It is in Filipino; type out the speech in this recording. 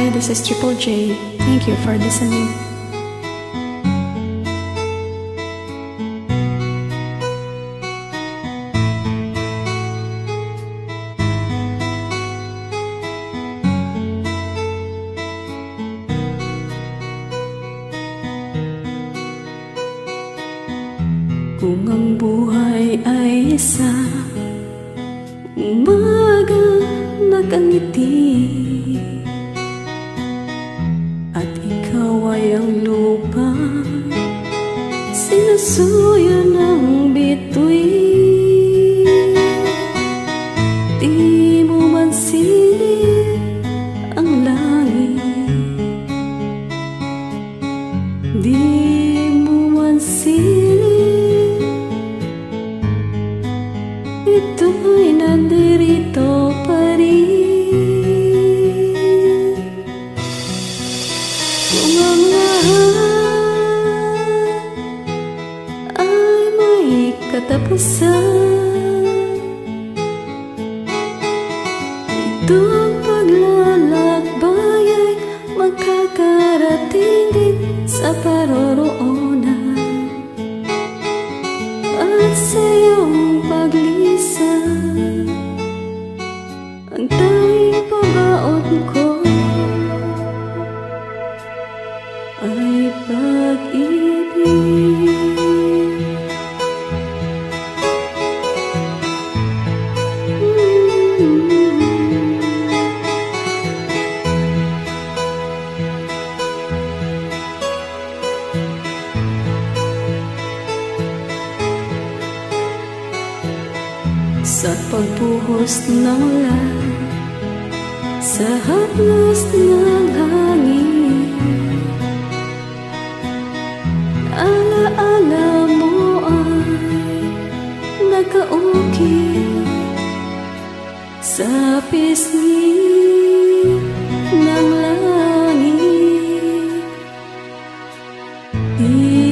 Hi, this is Triple J. Thank you for listening. Kung ang buhay ay isa umaga nakangiti at ikaw ay ang lupa sinusuyo ng bituin, di mo man silip ang langit, di mo man silip. Ito'y nandirito pa rin. Kung ang lahat ay may katapusan, itong paglalakbay ay magkakarating din sa paroroonan at sa iyong paglisan. Ang tanging pabaon ko ay pag-ibig. Sa pagbuhos ng ulan, sa haplos ng hangin, alaala mo ay nakaukit sa pisngi ng langit.